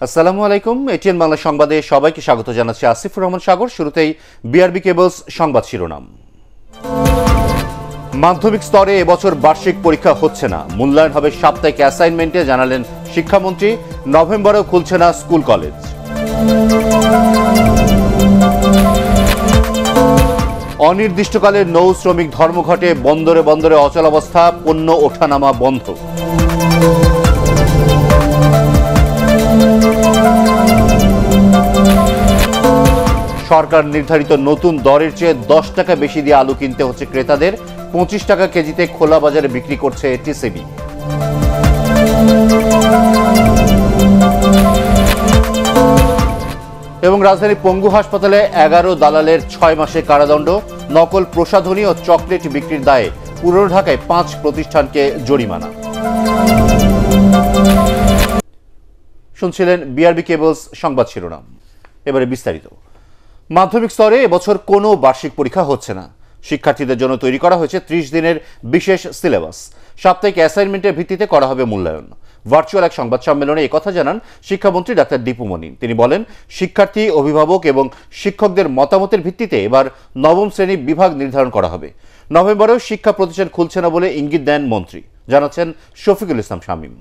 আসসালামু আলাইকুম। এটিএন বাংলা সংবাদে সবাইকে স্বাগত জানাচ্ছি আসিফুর রহমান সাগর। শুরুতেই বিআরবি কেবলস সংবাদ শিরোনাম। মাধ্যমিক স্তরে এবছর বার্ষিক পরীক্ষা হচ্ছে না, মূল্যায়ন হবে সাপ্তাহিক অ্যাসাইনমেন্টে, জানালেন শিক্ষামন্ত্রী। নভেম্বরেও খুলছে না স্কুল কলেজ। অনির্দিষ্টকালের নৌ শ্রমিক ধর্মঘটে বন্দরে বন্দরে অচলাবস্থা, পণ্য ওঠানামা বন্ধ। সরকার নির্ধারিত নতুন দরের চেয়ে 10 টাকা বেশি দিয়ে আলু কিনতে হচ্ছে ক্রেতাদের। 25 টাকা কেজিতে খোলা বাজারে বিক্রি করছে টিসিবি। এবং রাজধানীর পঙ্গু হাসপাতালে 11 দালালের 6 মাসে কারাদণ্ড, নকল প্রসাধনী ও চকলেট বিক্রির দায়ে পুরনো ঢাকায় 5 প্রতিষ্ঠানকে জরিমানা। শুনছিলেন বিআরবি কেবলস সংবাদ শিরোনাম। এবারে বিস্তারিত। মাধ্যমিক স্তরে এবছর কোনো বার্ষিক পরীক্ষা হচ্ছে না। শিক্ষার্থীদের জন্য তৈরি করা হয়েছে 30 দিনের বিশেষ সিলেবাস। সাপ্তাহিক অ্যাসাইনমেন্টের ভিত্তিতে করা হবে মূল্যায়ন। ভার্চুয়াল এক সংবাদ সম্মেলনে একথা জানান শিক্ষামন্ত্রী ডাক্তার দীপু মনি। তিনি বলেন, শিক্ষার্থী, অভিভাবক এবং শিক্ষকদের মতামতের ভিত্তিতে এবার নবম শ্রেণী বিভাগ নির্ধারণ করা হবে। নভেম্বরেও শিক্ষা প্রতিষ্ঠান খুলছে না বলে ইঙ্গিত দেন মন্ত্রী, জানাচ্ছেন শফিকুল ইসলাম শামীম।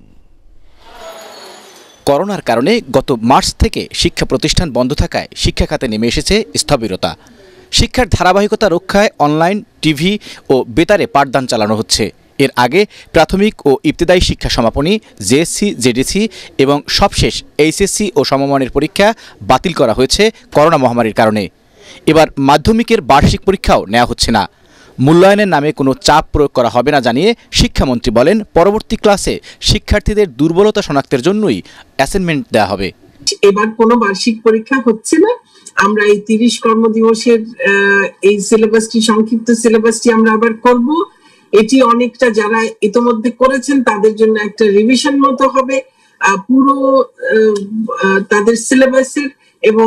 করোনার কারণে গত মার্চ থেকে শিক্ষা প্রতিষ্ঠান বন্ধ থাকায় শিক্ষা খাতে নেমে এসেছে স্থবিরতা। শিক্ষার ধারাবাহিকতা রক্ষায় অনলাইন, টিভি ও বেতারে পাঠদান চালানো হচ্ছে। এর আগে প্রাথমিক ও ইবতেদায়ী শিক্ষা সমাপনী, জেএসসি, জেডিসি এবং সবশেষ এইচএসসি ও সমমানের পরীক্ষা বাতিল করা হয়েছে করোনা মহামারীর কারণে। এবার মাধ্যমিকের বার্ষিক পরীক্ষাও নেওয়া হচ্ছে না। মূল্যায়নের নামে কোনো চাপ প্রয়োগ করা হবে না জানিয়ে শিক্ষামন্ত্রী বলেন, পরবর্তী ক্লাসে শিক্ষার্থীদের দুর্বলতা শনাক্তের জন্যই অ্যাসাইনমেন্ট দেওয়া হবে। এবার কোনো বার্ষিক পরীক্ষা হচ্ছে না। আমরা এই 30 কর্মদিবসের এই সিলেবাসটি, সংক্ষিপ্ত সিলেবাসটি আমরা আবার করব। এটি অনেকটা যারা ইতোমধ্যে করেছেন তাদের জন্য একটা রিভিশন মতো হবে পুরো তাদের সিলেবাসের, এবং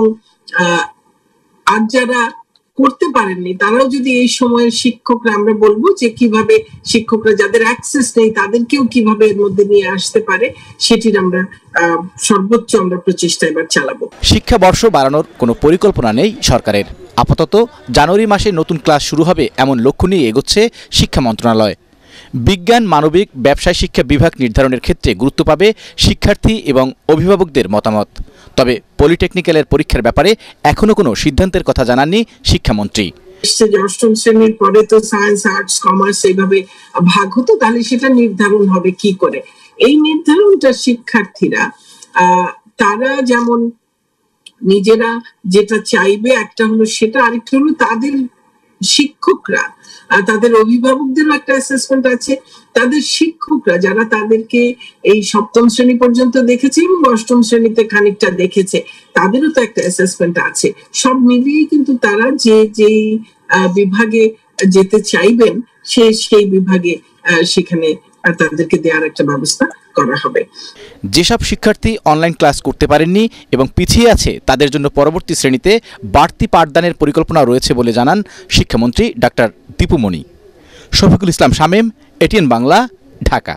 আর যারা করতে পারেননি তারাও যদি এই সময়ের শিক্ষকরা, আমরা বলবো যে কিভাবে শিক্ষকরা যাদের অ্যাক্সেস নেই তাদেরকেও কিভাবে এর মধ্যে নিয়ে আসতে পারে, সেটির আমরা সর্বোচ্চ প্রচেষ্টা এবার চালাবো। শিক্ষাবর্ষ বাড়ানোর কোনো পরিকল্পনা নেই সরকারের। আপাতত জানুয়ারি মাসে নতুন ক্লাস শুরু হবে এমন লক্ষ্য নিয়ে এগোচ্ছে শিক্ষা মন্ত্রণালয়। বিজ্ঞান, মানবিক, ব্যবসায় শিক্ষা বিভাগ নির্ধারণের ক্ষেত্রে গুরুত্ব পাবে শিক্ষার্থী এবং অভিভাবকদের মতামত। তবে পলিটেকনিক্যালের পরীক্ষার ব্যাপারে এখনো কোনো সিদ্ধান্তের কথা জানাননি শিক্ষামন্ত্রী। অষ্টম শ্রেণীর পরে তো সায়েন্স, আর্টস, কমার্স এইভাবে ভাগ হতো, তাহলে সেটা নির্ধারণ হবে কি করে। এই নির্ধারণটা শিক্ষার্থীরা তারা যেমন নিজেরা যেটা চাইবে একটা হলো সেটা, আরেকটা হলো তাদের শিক্ষকরা, তাদের অভিভাবকদেরও একটা অ্যাসেসমেন্ট আছে। তাদের শিক্ষকরা যারা তাদেরকে এই সপ্তম শ্রেণী পর্যন্ত দেখেছে এবং অষ্টম শ্রেণীতে খানিকটা দেখেছে, তাদেরও তো একটা অ্যাসেসমেন্ট আছে। সব মিলিয়ে কিন্তু তারা যেই বিভাগে যেতে চাইবেন সেই বিভাগে সেখানে তাদেরকে দেওয়ার একটা ব্যবস্থা করা হবে। যেসব শিক্ষার্থী অনলাইন ক্লাস করতে পারেননি এবং পিছিয়ে আছে তাদের জন্য পরবর্তী শ্রেণীতে বাড়তি পাঠদানের পরিকল্পনা রয়েছে বলে জানান শিক্ষামন্ত্রী ডাক্তার দীপু মনি। শফিকুল ইসলাম শামীম, এটিএন বাংলা, ঢাকা।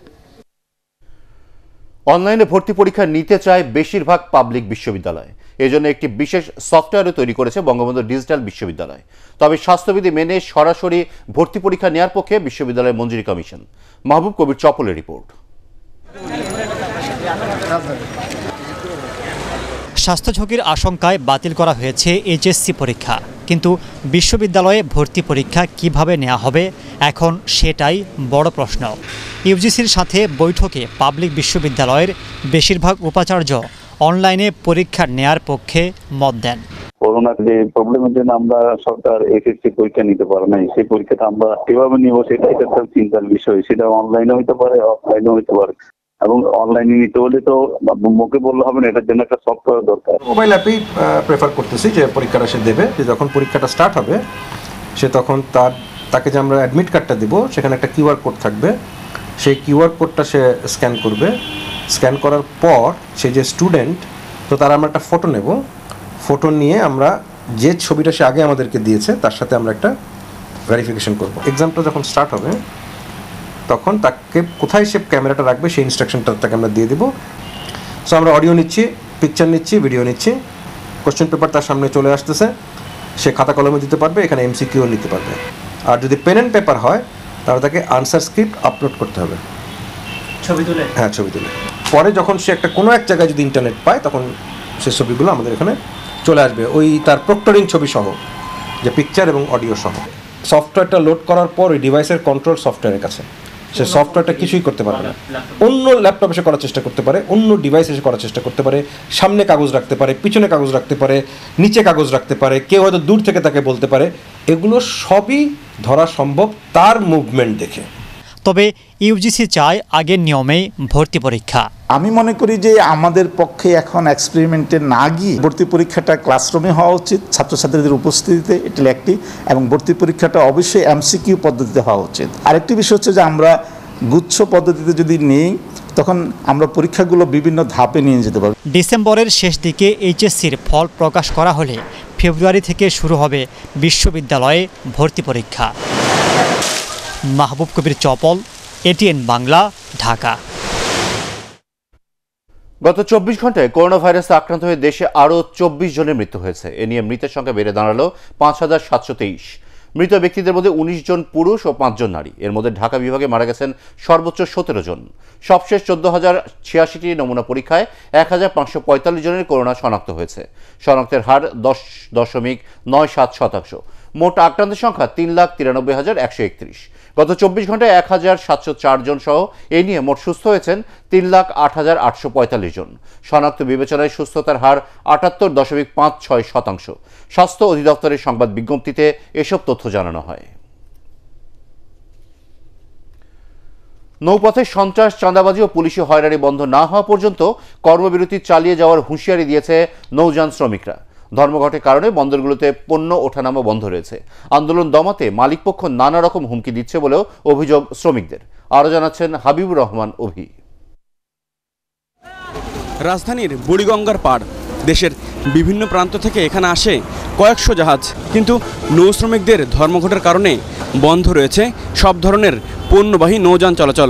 অনলাইনে ভর্তি পরীক্ষা নিতে চায় বেশিরভাগ পাবলিক বিশ্ববিদ্যালয়। এজন্য একটি বিশেষ সফটওয়্যারও তৈরি করেছে বঙ্গবন্ধু ডিজিটাল বিশ্ববিদ্যালয়। তবে স্বাস্থ্যবিধি মেনে সরাসরি ভর্তি পরীক্ষা নেওয়ার পক্ষে বিশ্ববিদ্যালয়ের মঞ্জুরি কমিশন। মাহবুব কবির চপলের রিপোর্ট। স্বাস্থ্য ঝুঁকির আশঙ্কায় বাতিল করা হয়েছে এইচএসসি পরীক্ষা, কিন্তু বিশ্ববিদ্যালয়ে ভর্তি পরীক্ষা কিভাবে নেওয়া হবে এখন সেটাই বড় প্রশ্ন। ইউজিসির সাথে বৈঠকে পাবলিক বিশ্ববিদ্যালয়ের বেশিরভাগ উপাচার্য অনলাইনে পরীক্ষা নেয়ার পক্ষে মত দেন। করোনার যে প্রবলেমের জন্য আমরা সরকার এসএসসি পরীক্ষা নিতে পারে নাই, সেই পরীক্ষাটা আমরা কিভাবে নিব সেটা একটা চিন্তার বিষয়। সেটা অনলাইনে হইতে পারে, অফলাইনে হইতে পারে, এবং অনলাইনে নিতে হলে তো মুখে বললে হবে না, এটার জন্য একটা সফটওয়্যার দরকার। মোবাইল অ্যাপেই প্রেফার করতেছি যে পরীক্ষাটা সে দেবে। যে যখন পরীক্ষাটা স্টার্ট হবে সে তখন তাকে যে আমরা অ্যাডমিট কার্ডটা দেব, সেখানে একটা কিউআর কোড থাকবে। সেই কিউআর কোডটা সে স্ক্যান করবে। স্ক্যান করার পর সে যে স্টুডেন্ট, তো তার আমরা একটা ফটো নেব। ফটো নিয়ে আমরা যে ছবিটা সে আগে আমাদেরকে দিয়েছে তার সাথে আমরা একটা ভেরিফিকেশন করব। এক্সামটা যখন স্টার্ট হবে তখন তাকে কোথায় সে ক্যামেরাটা রাখবে সেই ইনস্ট্রাকশনটা তাকে আমরা দিয়ে দেবো। সো আমরা অডিও নিচ্ছি, পিকচার নিচ্ছি, ভিডিও নিচ্ছি, কোশ্চেন পেপার তার সামনে চলে আসতেছে, সে খাতা কলমে দিতে পারবে, এখানে এমসিকিউ নিতে পারবে। আর যদি পেন অ্যান্ড পেপার হয় তাহলে তাকে আনসার স্ক্রিপ্ট আপলোড করতে হবে, ছবি তুলে। হ্যাঁ, ছবি তুলে। পরে যখন সে কোনো এক জায়গায় যদি ইন্টারনেট পায় তখন সে ছবিগুলো আমাদের এখানে চলে আসবে, ওই তার প্রক্টরিং ছবি সহ, যে পিকচার এবং অডিও সহ। সফটওয়্যারটা লোড করার পর ওই ডিভাইসের কন্ট্রোল সফটওয়্যারের কাছে, সে সফটওয়্যারটা কিছুই করতে পারবে না। অন্য ল্যাপটপে এসে করার চেষ্টা করতে পারে, অন্য ডিভাইসে এসে করার চেষ্টা করতে পারে, সামনে কাগজ রাখতে পারে, পিছনে কাগজ রাখতে পারে, নিচে কাগজ রাখতে পারে, কেউ হয়তো দূর থেকে তাকে বলতে পারে, এগুলো সবই ধরা সম্ভব তার মুভমেন্ট দেখে। তবে ইউজিসি চায় আগের নিয়মেই ভর্তি পরীক্ষা। আমি মনে করি যে আমাদের পক্ষে এখন এক্সপেরিমেন্টে না গিয়ে ভর্তি পরীক্ষাটা ক্লাসরুমে হওয়া উচিত, ছাত্রছাত্রীদের উপস্থিতিতে, এটা একটি, এবং ভর্তি পরীক্ষাটা অবশ্যই এমসিকিউ পদ্ধতিতে হওয়া উচিত। আরেকটি বিষয় হচ্ছে যে আমরা গুচ্ছ পদ্ধতিতে যদি নিই তখন আমরা পরীক্ষাগুলো বিভিন্ন ধাপে নিয়ে যেতে পারব। ডিসেম্বরের শেষ দিকে এইচএসসির ফল প্রকাশ করা হলে ফেব্রুয়ারি থেকে শুরু হবে বিশ্ববিদ্যালয়ে ভর্তি পরীক্ষা। মাহবুব কবির চপল, এটিএন বাংলা, ঢাকা। গত 24 ঘন্টায় করোনা ভাইরাসে আক্রান্ত হয়ে দেশে আরও 24 জনের মৃত্যু হয়েছে। এ নিয়ে মৃতের সংখ্যা বেড়ে দাঁড়ালো 5723। মৃত ব্যক্তিদের মধ্যে 19 জন পুরুষ ও 5 জন নারী। এর মধ্যে ঢাকা বিভাগে মারা গেছেন সর্বোচ্চ 17 জন। সবশেষ 14,086টি নমুনা পরীক্ষায় 1545 জনের করোনা শনাক্ত হয়েছে। শনাক্তের হার 10.97%। মোট আক্রান্তের সংখ্যা 3,93,131। গত 24 ঘন্টায় 1,704 জন সহ এ নিয়ে মোট সুস্থ হয়েছেন 3,08,845 জন। শনাক্ত বিবেচনায় সুস্থতার হার 78.56%। স্বাস্থ্য অধিদপ্তরের সংবাদ বিজ্ঞপ্তিতে এসব তথ্য জানানো হয়। নৌপথে সন্ত্রাস, চাঁদাবাজি ও পুলিশি হয়রানি বন্ধ না হওয়া পর্যন্ত কর্মবিরতি চালিয়ে যাওয়ার হুঁশিয়ারি দিয়েছে নৌযান শ্রমিকরা। ধর্মঘটের কারণে বন্দরগুলোতে পণ্য ওঠানামা বন্ধ রয়েছে। আন্দোলন দমাতে মালিকপক্ষ নানা রকম হুমকি দিচ্ছে বলেও অভিযোগ শ্রমিকদের। আরও জানাচ্ছেন হাবিবুর রহমান অভি। রাজধানীর বুড়িগঙ্গার পাড়, দেশের বিভিন্ন প্রান্ত থেকে এখানে আসে কয়েকশো জাহাজ, কিন্তু নৌ শ্রমিকদের ধর্মঘটের কারণে বন্ধ রয়েছে সব ধরনের পণ্যবাহী নৌযান চলাচল।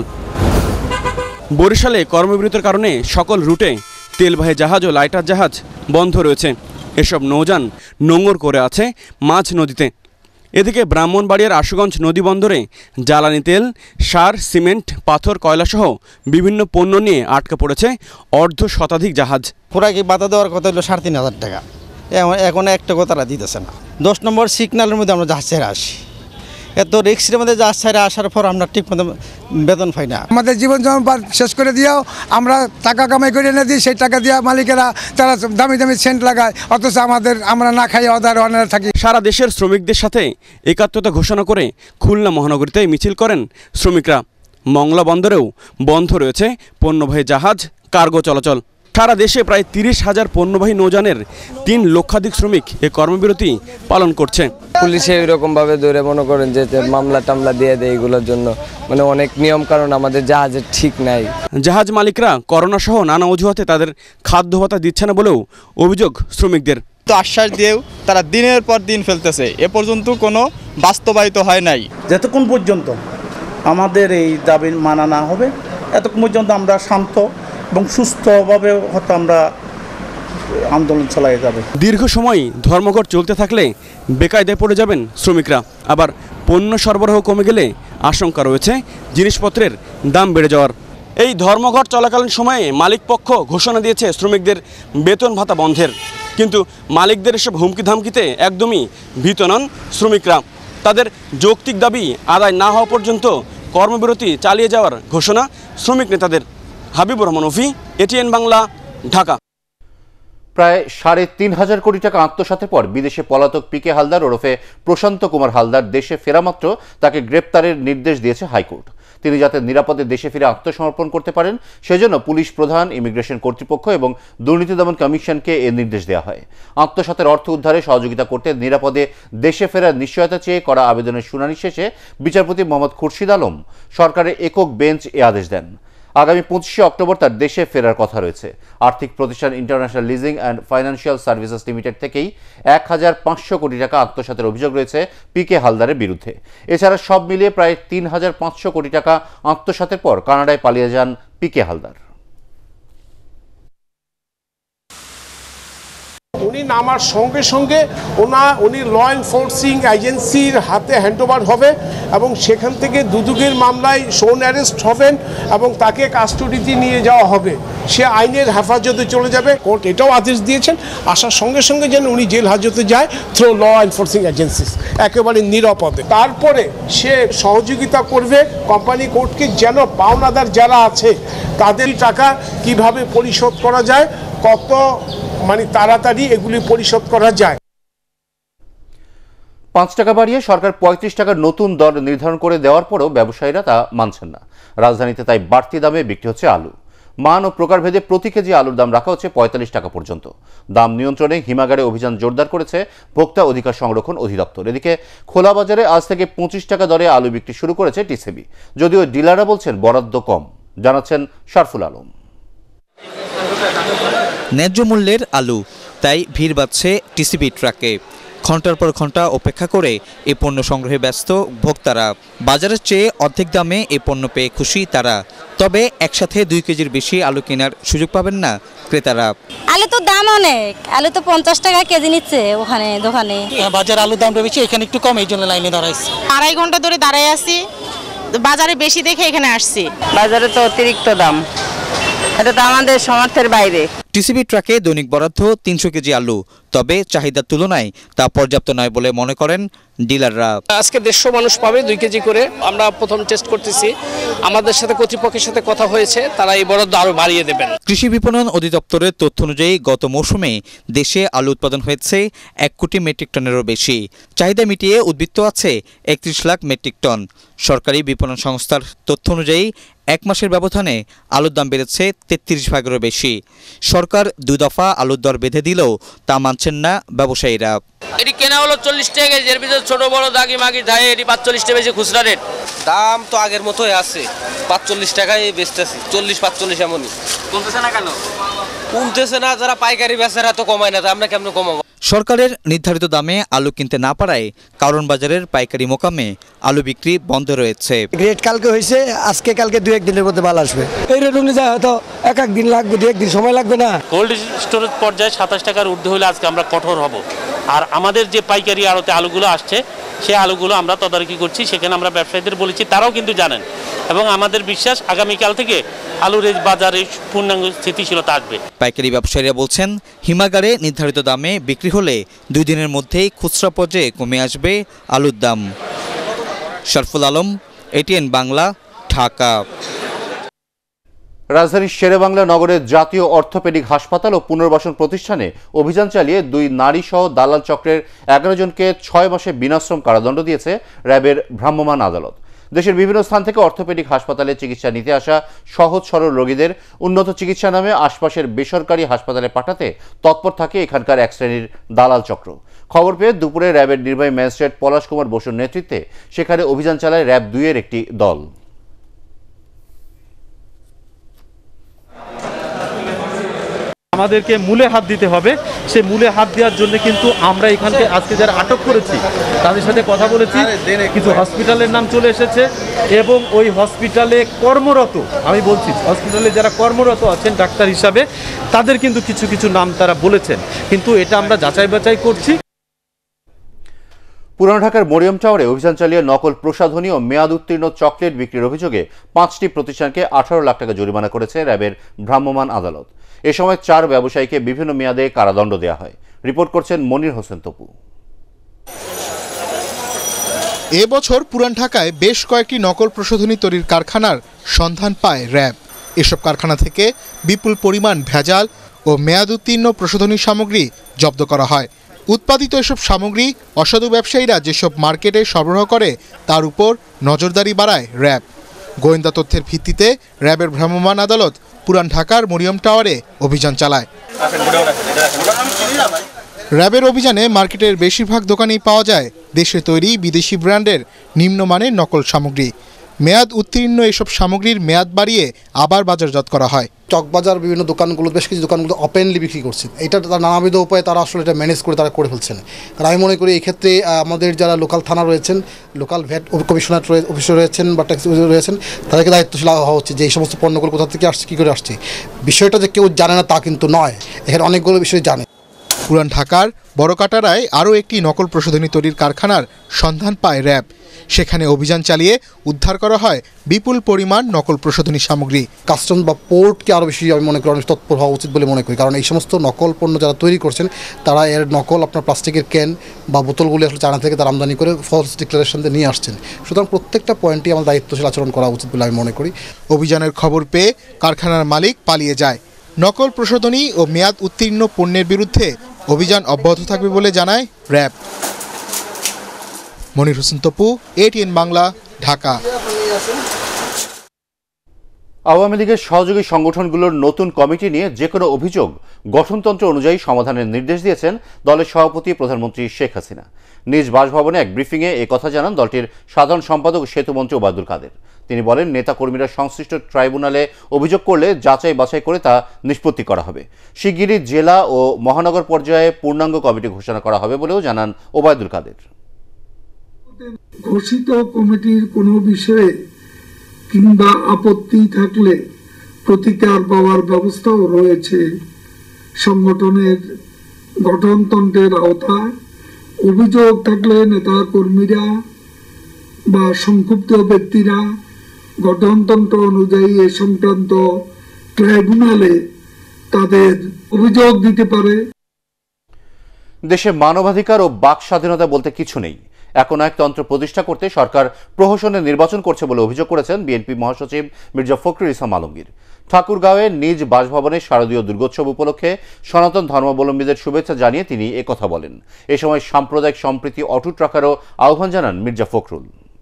বরিশালে কর্মবিরতির কারণে সকল রুটে তেলবাহী জাহাজ ও লাইটার জাহাজ বন্ধ রয়েছে। এসব নৌযান নোঙর করে আছে মাঝ নদীতে। এদিকে ব্রাহ্মণবাড়িয়ার আশুগঞ্জ নদী বন্দরে জ্বালানি তেল, সার, সিমেন্ট, পাথর, কয়লাসহ বিভিন্ন পণ্য নিয়ে আটকা পড়েছে অর্ধ শতাধিক জাহাজ। পুরাকি বাধা দেওয়ার কথা হলো 3,500 টাকা, এখন 1 টাকা তারা দিতেছে না। 10 নম্বর সিগন্যালের মধ্যে আমরা জাহাজ ছেড়ে আসি। এত রিক্সের মধ্যে জাহাজ ছেড়ে আসার পর আমরা ঠিক মতো বেতন পাই না। আমাদের জীবন জমা শেষ করে দিয়েও আমরা টাকা কামাই করে এনে দিই, সেই টাকা দিয়ে মালিকেরা তারা দামি দামি সেন্ট লাগায়, অথচ আমরা না খাই অনারে থাকি। সারা দেশের শ্রমিকদের সাথে একাত্মতা ঘোষণা করে খুলনা মহানগরীতে মিছিল করেন শ্রমিকরা। মংলা বন্দরেও বন্ধ রয়েছে পণ্যবাহী জাহাজ, কার্গো চলাচল। সারা দেশে প্রায় 30,000 পণ্যবাহী নৌযানের 3 লক্ষাধিক শ্রমিক এ কর্মবিরতি পালন করছে। পুলিশে এরকমভাবে ধরে মনে করেন যে মামলা টামলা দিয়ে দেয়, এগুলোর জন্য মানে অনেক নিয়ম কারণ আমাদের জাহাজের ঠিক নাই। জাহাজ মালিকরা করোনা সহ নানা অজুহাতে তাদের খাদ্য ভাতা দিচ্ছে না বলেও অভিযোগ শ্রমিকদের। তো আশ্বাস দিয়েও তারা দিনের পর দিন ফেলতেছে, এ পর্যন্ত কোনো বাস্তবায়িত হয় নাই। যতক্ষণ পর্যন্ত আমাদের এই দাবি মানা না হবে এতক্ষণ পর্যন্ত আমরা শান্ত এবং সুস্থভাবে হয়তো আমরা আন্দোলন চালিয়ে যাব। দীর্ঘ সময় ধর্মঘট চলতে থাকলে বেকায়দায় পড়ে যাবেন শ্রমিকরা। আবার পণ্য সরবরাহ কমে গেলে আশঙ্কা রয়েছে জিনিসপত্রের দাম বেড়ে যাওয়ার। এই ধর্মঘট চলাকালীন সময়ে মালিকপক্ষ ঘোষণা দিয়েছে শ্রমিকদের বেতন ভাতা বন্ধের, কিন্তু মালিকদের এসব হুমকি ধামকিতে একদমই ভীত নন শ্রমিকরা। তাদের যৌক্তিক দাবি আদায় না হওয়া পর্যন্ত কর্মবিরতি চালিয়ে যাওয়ার ঘোষণা শ্রমিক নেতাদের। হাবিবুর রহমান অফি, এটিএন বাংলা, ঢাকা। প্রায় 3,500 কোটি টাকা আত্মসাতের পর বিদেশে পলাতক পিকে হালদার ওরফে প্রশান্ত কুমার হালদার দেশে ফেরামাত্র তাকে গ্রেপ্তারের নির্দেশ দিয়েছে হাইকোর্ট। তিনি যাতে নিরাপদে দেশে ফিরে আত্মসমর্পণ করতে পারেন সেজন্য পুলিশ প্রধান, ইমিগ্রেশন কর্তৃপক্ষ এবং দুর্নীতি দমন কমিশনকে এ নির্দেশ দেওয়া হয়। আত্মসাতের অর্থ উদ্ধারে সহযোগিতা করতে নিরাপদে দেশে ফেরার নিশ্চয়তা চেয়ে করা আবেদনের শুনানি শেষে বিচারপতি মোহাম্মদ খুরশিদ আলম সরকারের একক বেঞ্চ এ আদেশ দেন। আগামী 25শে অক্টোবর তার দেশে ফেরার কথা রয়েছে। আর্থিক প্রতিষ্ঠান International Leasing and Financial Services Limited থেকেই 1,500 কোটি টাকা আত্মসাতের অভিযোগ রয়েছে পিকে হালদারের বিরুদ্ধে। এছাড়া সব মিলিয়ে প্রায় 3,500 কোটি টাকা আত্মসাতের পর কানাডায় পালিয়ে যান পিকে হালদার। উনি নামার সঙ্গে সঙ্গে উনি ল এনফোর্সিং এজেন্সির হাতে হ্যান্ডওভার হবে এবং সেখান থেকে দুদকের মামলায় শোন অ্যারেস্ট হবেন এবং তাকে কাস্টডিতে নিয়ে যাওয়া হবে। সে আইনের হেফাজতে চলে যাবে। কোর্ট এটাও আদেশ দিয়েছেন আসার সঙ্গে সঙ্গে যেন উনি জেল হাজতে যায় থ্রু ল এনফোর্সিং এজেন্সিস, একেবারে নিরাপদে। তারপরে সে সহযোগিতা করবে কোম্পানি কোর্টকে যেন পাওনাদার যারা আছে তাদের টাকা কিভাবে পরিশোধ করা যায়, কত তাড়াতাড়ি এগুলি পরিশোধ করা যায়। 5 টাকা বাড়িয়ে সরকার 35 টাকার নতুন দর নির্ধারণ করে দেওয়ার পরেও ব্যবসায়ীরা তা মানছেন না। রাজধানীতে তাই বাড়তি দামে বিক্রি হচ্ছে আলু। মান ও প্রকারভেদে প্রতি কেজি আলুর দাম রাখা হচ্ছে 45 টাকা পর্যন্ত। দাম নিয়ন্ত্রণে হিমাগারে অভিযান জোরদার করেছে ভোক্তা অধিকার সংরক্ষণ অধিদপ্তর। এদিকে খোলা বাজারে আজ থেকে 25 টাকা দরে আলু বিক্রি শুরু করেছে টিসিবি, যদিও ডিলাররা বলছেন বরাদ্দ কম। জানাচ্ছেন শারফুল আলম। ন্যায্য মূল্যের আলু, তাই ভিড় বাড়ছে টিসিবি ট্রাকে। ঘন্টার পর ঘন্টা অপেক্ষা করে এ পণ্য সংগ্রহে ব্যস্ত ভোক্তারা। বাজারের চেয়ে অর্ধেক দামে এ পণ্য পেয়ে খুশি তারা। তবে একসাথে 2 কেজির বেশি আলু কেনার সুযোগ পাবেন না ক্রেতারা। আলু তো দাম অনেক, আলু তো 50 টাকা কেজি নিচ্ছে ওখানে দোকানে। বাজার আলুর দামটা বেশি, এখানে একটু কম, এই জন্য লাইনে দাঁড়াইছি। 2.5 ঘন্টা ধরে দাঁড়াই আছি, বাজারে বেশি দেখে এখানে আসছি। বাজারে তো অতিরিক্ত দাম, এটা তো আমাদের সামর্থ্যের বাইরে। টিসিবি ট্রাকে দৈনিক বরাদ্দ 300 কেজি আলু, তবে চাহিদার তুলনায় তা পর্যাপ্ত নয় বলে মনে করেন ডিলাররা। আজকে 150 মানুষ পাবে 2 কেজি করে। আমরা প্রথম টেস্ট করতেছি, আমাদের সাথে কর্তৃপক্ষের সাথে কথা হয়েছে, তারা এই বরাদ্দ আরো বাড়িয়ে দেবেন। কৃষি বিপণন অধিদপ্তরের তথ্য অনুযায়ী গত মৌসুমে দেশে আলু উৎপাদন হয়েছে 1 কোটি মেট্রিক টনেরও বেশি। চাহিদা মিটিয়ে উদ্বৃত্ত আছে 31 লাখ মেট্রিক টন। সরকারি বিপণন সংস্থার তথ্য অনুযায়ী 1 মাসের ব্যবধানে আলুর দাম বেড়েছে 33 ভাগেরও বেশি। সরকার 2 দফা আলুর দর বেঁধে দিলেও তা মানছেন না ব্যবসায়ীরা। এটি কেনা হলো 40 টাকা কেজি, এর ভিতরে ছোট বড় দাগি মাগি ধায় এটি 45 টাকা বেশি খুচরা রেট। দাম তো আগের মতোই আছে, 45 টাকায় বেচতেছি, 40-45 এমনই। কমতেছে না কেন? কমতেছে না, যারা পাইকারি বেচারা তো কমায় না, আমরা কেমনে কমাবো? সরকারের নির্ধারিত দামে আলু কিনতে না পারায় কারণ বাজারের পাইকারি মোকামে আলু বিক্রি বন্ধ রয়েছে। রেট কালকে হয়েছে, আজকে কালকে 2-1 দিনের মধ্যে মাল আসবে। এই রেট অনুযায়ী হয়তো এক দিন লাগবে, 2-1 দিন সময় লাগবে না। কোল্ড স্টোরেজ পর্যায়ে 27 টাকার ঊর্ধ্বে হলে আজকে আমরা কঠোর হব। আর আমাদের যে পাইকারি আড়তে আলুগুলো আসছে সেই আলুগুলো আমরা তদারকি করছি, সেখানে আমরা ব্যবসায়ীদের বলেছি, তারাও কিন্তু জানেন এবং আমাদের বিশ্বাস আগামীকাল থেকে আলুর বাজারে পূর্ণাঙ্গ স্থিতিশীলতা আসবে। পাইকারি ব্যবসায়ীরা বলছেন হিমাগারে নির্ধারিত দামে বিক্রি হলে 2 দিনের মধ্যেই খুচরা পর্যায়ে কমে আসবে আলুর দাম। শারফুল আলম, ATN বাংলা, ঢাকা। রাজধানীর শেরেবাংলা নগরের জাতীয় অর্থোপেডিক হাসপাতাল ও পুনর্বাসন প্রতিষ্ঠানে অভিযান চালিয়ে 2 নারী সহ দালাল চক্রের 11 জনকে 6 মাসে বিনাশ্রম কারাদণ্ড দিয়েছে র্যাবের ভ্রাম্যমাণ আদালত। দেশের বিভিন্ন স্থান থেকে অর্থোপেডিক হাসপাতালে চিকিৎসা নিতে আসা সহজ সরল রোগীদের উন্নত চিকিৎসা নামে আশপাশের বেসরকারি হাসপাতালে পাঠাতে তৎপর থাকে এখানকার এক শ্রেণীর দালাল চক্র। খবর পেয়ে দুপুরে র্যাবের নির্বাহী ম্যাজিস্ট্রেট পলাশ কুমার বসুর নেতৃত্বে সেখানে অভিযান চালায় র্যাব 2-এর একটি দল। আমাদেরকে মূলে হাত দিতে হবে, সেই মূলে হাত দেওয়ার জন্য কিন্তু আমরা এখানকে আজকে যারা আটক করেছি তাদের সাথে কথা বলেছি। কিছু হসপিটালের নাম চলে এসেছে এবং ওই হসপিটালে কর্মরত, আমি বলছি হসপিটালে যারা কর্মরত আছেন ডাক্তার হিসাবে, তাদের কিন্তু কিছু কিছু নাম তারা বলেছেন, কিন্তু এটা আমরা যাচাই বাছাই করছি। পুরান ঢাকার মরিয়ম টাওয়ারে অভিযান চালিয়ে নকল প্রসাধনী ও মেয়াদ উত্তীর্ণ চকলেট বিক্রির অভিযোগে 5টি প্রতিষ্ঠানকে 18 লাখ টাকা জরিমানা করেছে র্যাবের ভ্রাম্যমাণ আদালত। এ সময় 4 ব্যবসায়ীকে বিভিন্ন মেয়াদে কারাদণ্ড দেওয়া হয়। রিপোর্ট করছেন মনির হোসেন তপু। এবছর পুরান ঢাকায় বেশ কয়েকটি নকল প্রসাধনী তৈরির কারখানার সন্ধান পায় র্যাব। এসব কারখানা থেকে বিপুল পরিমাণ ভেজাল ও মেয়াদ উত্তীর্ণ প্রসাধনী সামগ্রী জব্দ করা হয়। উৎপাদিত এসব সামগ্রী অসাধু ব্যবসায়ীরা যেসব মার্কেটে সরবরাহ করে তার উপর নজরদারি বাড়ায় র্যাব। গোয়েন্দা তথ্যের ভিত্তিতে র্যাবের ভ্রাম্যমাণ আদালত পুরান ঢাকার মরিয়ম টাওয়ারে অভিযান চালায়। র্যাবের অভিযানে মার্কেটের বেশিরভাগ দোকানেই পাওয়া যায় দেশে তৈরি বিদেশি ব্র্যান্ডের নিম্নমানের নকল সামগ্রী। মেয়াদ উত্তীর্ণ এসব সামগ্রীর মেয়াদ বাড়িয়ে আবার বাজারজাত করা হয়। চকবাজার বিভিন্ন দোকানগুলো, বেশ কিছু দোকানগুলো ওপেনলি বিক্রি করছে। এটা তার নানাবিধ উপায়ে তারা আসলে এটা ম্যানেজ করে তারা করে ফেলছেন। আর আমি মনে করি এই ক্ষেত্রে আমাদের যারা লোকাল থানা রয়েছেন, লোকাল ভ্যাট কমিশনার অফিসার রয়েছেন বা ট্যাক্স রয়েছেন, তাদেরকে দায়িত্বশীল হওয়া উচিত যে এই সমস্ত পণ্যগুলো কোথা থেকে আসছে, কী করে আসছে। বিষয়টা যে কেউ জানে না তা কিন্তু নয়, এখানে অনেকগুলো বিষয় জানে। পুরান ঢাকার বড়কাটারায় আরও একটি নকল প্রসাধনী তৈরির কারখানার সন্ধান পায় র্যাব। সেখানে অভিযান চালিয়ে উদ্ধার করা হয় বিপুল পরিমাণ নকল প্রসাধনী সামগ্রী। কাস্টম বা পোর্টকে আরও বেশি আমি মনে করি অনেক তৎপর হওয়া উচিত বলে মনে করি, কারণ এই সমস্ত নকল পণ্য যারা তৈরি করছেন তারা এর নকল আপনার প্লাস্টিকের ক্যান বা বোতলগুলি আসলে চায়না থেকে তারা আমদানি করে ফলস ডিক্লারেশন দিয়ে নিয়ে আসছেন। সুতরাং প্রত্যেকটা পয়েন্টই আমার দায়িত্বশীল আচরণ করা উচিত বলে আমি মনে করি। অভিযানের খবর পেয়ে কারখানার মালিক পালিয়ে যায়। নকল প্রসাধনী ও মেয়াদ উত্তীর্ণ পণ্যের বিরুদ্ধে অভিযান অব্যাহত থাকবে বলে জানায় র্যাব। মনির হোসেন তপু, ATN বাংলা, ঢাকা। আওয়ামী লীগের সহযোগী সংগঠনগুলোর নতুন কমিটি নিয়ে যে কোনো অভিযোগ গঠনতন্ত্র অনুযায়ী সমাধানের নির্দেশ দিয়েছেন দলের সভাপতি প্রধানমন্ত্রী শেখ হাসিনা। নিজ বাসভবনে এক ব্রিফিংয়ে একথা জানান দলটির সাধারণ সম্পাদক সেতুমন্ত্রী ওবায়দুল কাদের। তিনি বলেন, নেতাকর্মীরা সংশ্লিষ্ট ট্রাইব্যুনালে অভিযোগ করলে যাচাই বাছাই করে তা নিষ্পত্তি করা হবে। শিগগিরই জেলা ও মহানগর পর্যায়ে পূর্ণাঙ্গ কমিটি ঘোষণা করা হবে বলেও জানান ওবায়দুল কাদের। ঘোষিত কমিটির কোনো বিষয়ে কিংবা আপত্তি থাকলে প্রতিকার পাওয়ার ব্যবস্থাও রয়েছে। সংগঠনের গঠনতন্ত্রের আওতায় অভিযোগ থাকলে নেতা কর্মীরা বা সংক্ষুব্ধ ব্যক্তিরা গঠনতন্ত্র অনুযায়ী এ সংক্রান্ত ট্রাইব্যুনালে তাদের অভিযোগ দিতে পারে। দেশে মানবাধিকার ও বাক স্বাধীনতা বলতে কিছু নেই। একনায়কতন্ত্র প্রতিষ্ঠা করতে সরকার প্রহসনের নির্বাচন করছে বলে অভিযোগ করেছেন বিএনপি মহাসচিব মির্জা ফখরুল ইসলাম আলমগীর। ঠাকুরগাঁওয়ে নিজ বাসভবনে শারদীয় দুর্গোৎসব উপলক্ষে সনাতন ধর্মাবলম্বীদের শুভেচ্ছা জানিয়ে তিনি একথা বলেন। এ সময় সাম্প্রদায়িক সম্প্রীতি অটুট রাখারও আহ্বান জানান মির্জা ফখরুল।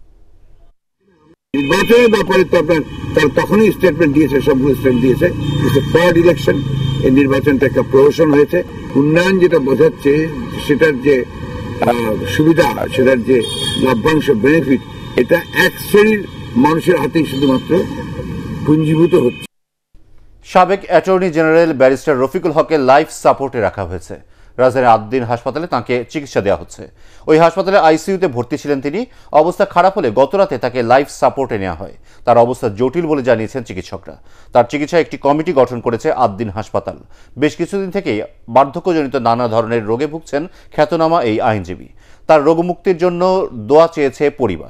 নির্বাচনের ব্যাপারে তো আপনার তার তখনই স্টেটমেন্ট দিয়েছে, সবগুলো স্টেটমেন্ট দিয়েছে। ফ্রড ইলেকশন, এই নির্বাচনটা একটা প্রহসন হয়েছে। উন্নয়ন যেটা বোঝাচ্ছে সেটার যে সুবিধা, সেটার যে লভ্যাংশ বেনিফিট, এটা এক শ্রেণীর মানুষের হাতেই শুধুমাত্র পুঞ্জীভূত হচ্ছে। সাবেক অ্যাটর্নি জেনারেল ব্যারিস্টার রফিকুল হককে লাইফ সাপোর্টে রাখা হয়েছে। রাজধানীর আদ্দিন হাসপাতালে তাঁকে চিকিৎসা দেওয়া হচ্ছে। ওই হাসপাতালে আইসিইউতে ভর্তি ছিলেন তিনি। অবস্থা খারাপ হলে গতরাতে তাকে লাইফ সাপোর্টে নেওয়া হয়। তার অবস্থা জটিল বলে জানিয়েছেন চিকিৎসকরা। তার চিকিৎসায় একটি কমিটি গঠন করেছে আদ্দিন হাসপাতাল। বেশ কিছুদিন থেকেই বার্ধক্যজনিত নানা ধরনের রোগে ভুগছেন খ্যাতনামা এই আইনজীবী। তার রোগমুক্তির জন্য দোয়া চেয়েছে পরিবার।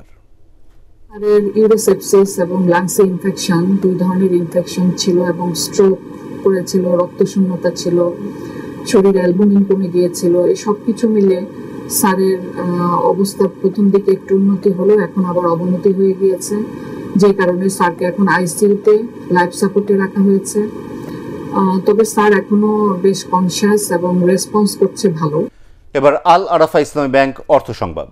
ইউরোসেপসিস এবং লাংসে ইনফেকশন, দুই ধরনের ইনফেকশন ছিল এবং স্ট্রোক করেছিল, রক্তশূন্যতা ছিল, শরীরে অ্যালবুমিন কমে গিয়েছিল। এই সব কিছু মিলে স্যারের অবস্থা প্রথম দিকে একটু উন্নতি হলেও এখন আবার অবনতি হয়ে গিয়েছে, যে কারণে স্যারকে এখন আইসিইউতে লাইফ সাপোর্টে রাখা হয়েছে। তবে স্যার এখনো বেশ কনসিয়াস এবং রেসপন্স করছে ভালো। এবার আল আরাফা ইসলামী ব্যাংক অর্থ সংবাদ।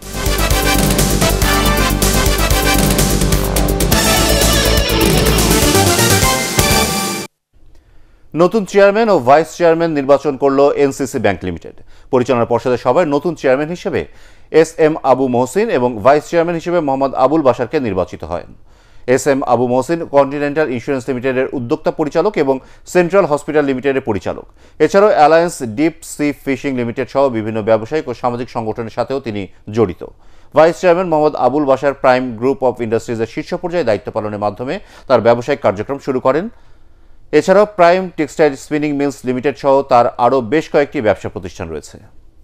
নতুন চেয়ারম্যান ও ভাইস চেয়ারম্যান নির্বাচন করল এনসিসি ব্যাংক লিমিটেড। পরিচালনা পর্ষদের সভায় নতুন চেয়ারম্যান হিসেবে SM আবু মহসিন এবং ভাইস চেয়ারম্যান হিসেবে মোহাম্মদ আবুল বাশারকে নির্বাচিত হয়। SM Abu Mohsin Continental Insurance লিমিটেডের উদ্যোক্তা পরিচালক এবং সেন্ট্রাল হসপিটাল লিমিটেডের পরিচালক। এছাড়াও Alliance Deep Sea Fishing Limited সহ বিভিন্ন ব্যবসায়িক ও সামাজিক সংগঠনের সাথেও তিনি জড়িত। Vice chairman Mohammad Abul Bashar Prime Group of ইন্ডাস্ট্রিজের শীর্ষ পর্যায়ে দায়িত্ব পালনের মাধ্যমে তার ব্যবসায়িক কার্যক্রম শুরু করেন। এছাড়াও Prime Textile Spinning Mills Limited সহ তার আরও বেশ কয়েকটি ব্যবসা প্রতিষ্ঠান রয়েছে।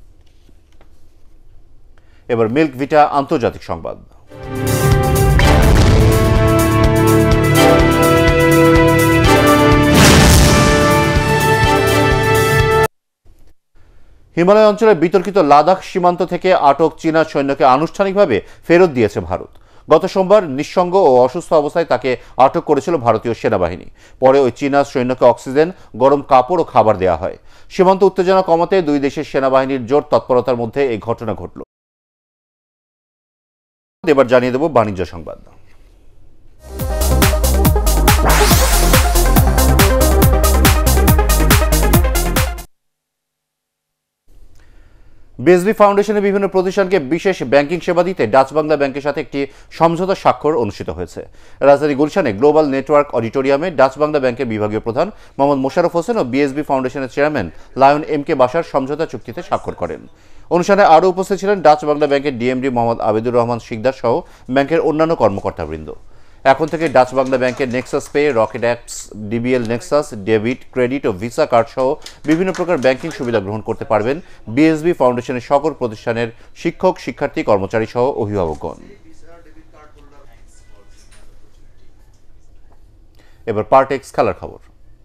এবার মিল্ক ভিটা আন্তর্জাতিক সংবাদ। হিমালয় অঞ্চলের বিতর্কিত লাদাখ সীমান্ত থেকে আটক চীনা সৈন্যকে আনুষ্ঠানিকভাবে ফেরত দিয়েছে ভারত। গত সোমবার নিঃসঙ্গ ও অসুস্থ অবস্থায় তাকে আটক করেছিল ভারতীয় সেনাবাহিনী। পরে ওই চীনা সৈন্যকে অক্সিজেন, গরম কাপড় ও খাবার দেওয়া হয়। সীমান্ত উত্তেজনা কমাতে দুই দেশের সেনাবাহিনীর জোর তৎপরতার মধ্যে এই ঘটনা ঘটল। এবার জানিয়ে দেব বাণিজ্য সংবাদ। বিএসবি ফাউন্ডেশনের বিভিন্ন প্রতিষ্ঠানকে বিশেষ ব্যাংকিং সেবা দিতে ডাচ বাংলা ব্যাংকের সাথে একটি সমঝোতা স্বাক্ষর অনুষ্ঠিত হয়েছে। রাজধানী গুলশানে গ্লোবাল নেটওয়ার্ক অডিটোরিয়ামে ডাচ বাংলা ব্যাংকের বিভাগীয় প্রধান মোহাম্মদ মোশাররফ হোসেন ও বিএসবি ফাউন্ডেশনের চেয়ারম্যান লায়ন MK বাশার সমঝোতা চুক্তিতে স্বাক্ষর করেন। অনুষ্ঠানে আরও উপস্থিত ছিলেন ডাচ বাংলা ব্যাংকের ডিএমডি মোহাম্মদ আবেদুর রহমান শিকদার সহ ব্যাংকের অন্যান্য কর্মকর্তাবৃন্দ। এখন থেকে ডাচ বাংলা ব্যাংকের Nexus Pay, Rocket apps, DBL Nexus, debit, credit ও ভিসা কার্ড সহ বিভিন্ন প্রকার ব্যাংকিং সুবিধা গ্রহণ করতে পারবেন বিএসবি ফাউন্ডেশনের সকল প্রতিষ্ঠানের শিক্ষক, শিক্ষার্থী, কর্মচারী সহ অভিভাবকগণ। এবার পার্টেক্স খেলার খবর।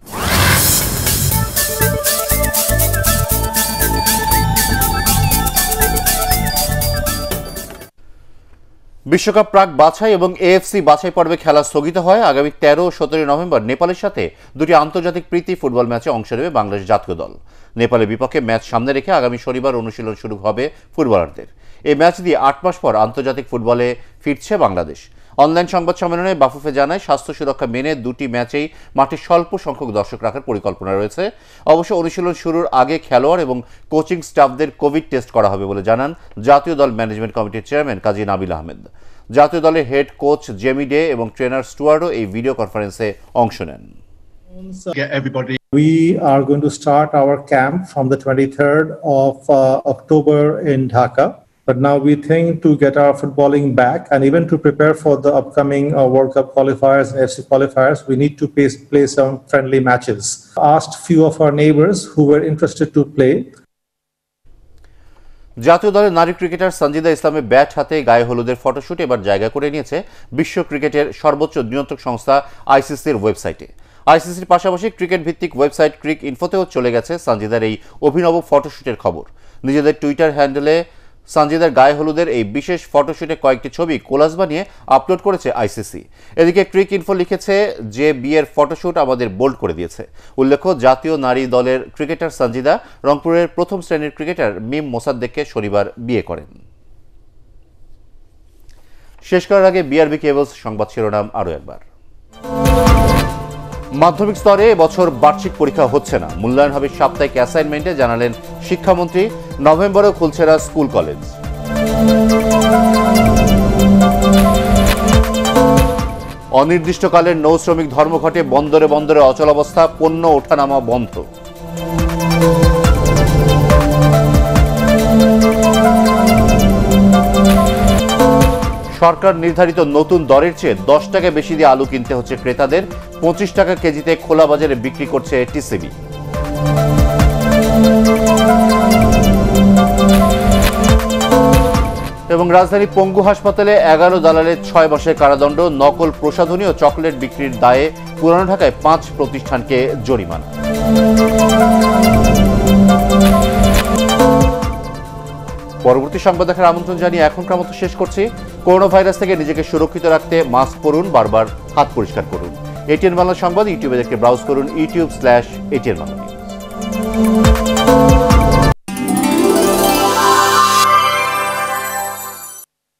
বিশ্বকাপ প্রাক বাছাই এবং এএফসি বাছাই পর্বে খেলা স্থগিত হয়। আগামী 13 ও 17 নভেম্বর নেপালের সাথে দুটি আন্তর্জাতিক প্রীতি ফুটবল ম্যাচে অংশ নেবে বাংলাদেশ জাতীয় দল। নেপালের বিপক্ষে ম্যাচ সামনে রেখে আগামী শনিবার অনুশীলন শুরু হবে ফুটবলারদের। এই ম্যাচ দিয়ে 8 মাস পর আন্তর্জাতিক ফুটবলে ফিরছে বাংলাদেশ। অনলাইন সংবাদ সম্মেলনে বাফুফে জানায়, স্বাস্থ্য সুরক্ষা মেনে দুটি ম্যাচেই মাঠে স্বল্প সংখ্যক দর্শক রাখার পরিকল্পনা রয়েছে। অবশ্য অনুশীলন শুরুর আগে খেলোয়াড় এবং কোচিং স্টাফদের কোভিড টেস্ট করা হবে বলে জানান জাতীয় দল ম্যানেজমেন্ট কমিটির চেয়ারম্যান কাজী নাবিল আহমেদ। জাতীয় দলের হেড কোচ জেমি ডে এবং ট্রেনার স্টুয়ার্ডও এই ভিডিও কনফারেন্সে অংশ নেন। We are going to start our camp from the 23rd of October in Dhaka. But now we think to get our footballing back and even to prepare for the upcoming World Cup qualifiers and FC qualifiers, we need to play some friendly matches. Asked few of our neighbors who were interested to play. জাতীয় দলের নারী cricketer Sanjida ইসলামের bat হাতে গায়ে হলুদের photoshoot এবার জায়গা করে নিয়েছে বিশ্ব ক্রিকেটের সর্বোচ্চ নিয়ন্ত্রক সংস্থা আইসিসির ওয়েবসাইটে। আইসিসির পাশাপাশি ক্রিকেট ভিত্তিক ওয়েবসাইট ক্রিক ইনফোতেও চলে গেছে সঞ্জিদার এই অভিনব ফটোশুটের খবর। নিজেদের টুইটার হ্যান্ডেলে সঞ্জিদার গায়ে হলুদের এই বিশেষ ফটোশুটে কয়েকটি ছবি কোলাজ বানিয়ে আপলোড করেছে আইসিসি। এদিকে ক্রিক ইনফো লিখেছে যে বিয়ের ফটোশুট আমাদের বোল্ড করে দিয়েছে। উল্লেখ্য, জাতীয় নারী দলের ক্রিকেটার সঞ্জিদা রংপুরের প্রথম শ্রেণীর ক্রিকেটার মিম মোসাদ্দেককে শনিবার বিয়ে করেন। শেষ করার আগে বিআরবি কেবলস সংবাদ শিরোনাম আরও একবার। মাধ্যমিক স্তরে এবছর বার্ষিক পরীক্ষা হচ্ছে না, মূল্যায়ন হবে সাপ্তাহিক অ্যাসাইনমেন্টে, জানালেন শিক্ষামন্ত্রী। নভেম্বরেও খুলছে না স্কুল কলেজ। অনির্দিষ্টকালের নৌ শ্রমিক ধর্মঘটে বন্দরে বন্দরে অচলাবস্থা, পণ্য ওঠানামা বন্ধ। সরকার নির্ধারিত নতুন দরের চেয়ে 10 টাকা বেশি দিয়ে আলু কিনতে হচ্ছে ক্রেতাদের। 25 টাকা কেজিতে খোলা বাজারে বিক্রি করছে টিসিবি। এবং রাজধানী পঙ্গু হাসপাতালে 11 দালালের 6 মাসের কারাদণ্ড, নকল প্রসাধনী ও চকলেট বিক্রির দায়ে পুরানো ঢাকায় 5 প্রতিষ্ঠানকে জরিমানা। পরবর্তী সংবাদ দেখার আমন্ত্রণ জানিয়ে এখনকার মতো শেষ করছি। করোনা ভাইরাস থেকে নিজেকে সুরক্ষিত রাখতে মাস্ক পরুন, বারবার হাত পরিষ্কার করুন। এটিএন বাংলা সংবাদ ইউটিউবে দেখতে ব্রাউজ করুন youtube/ATN Bangla News।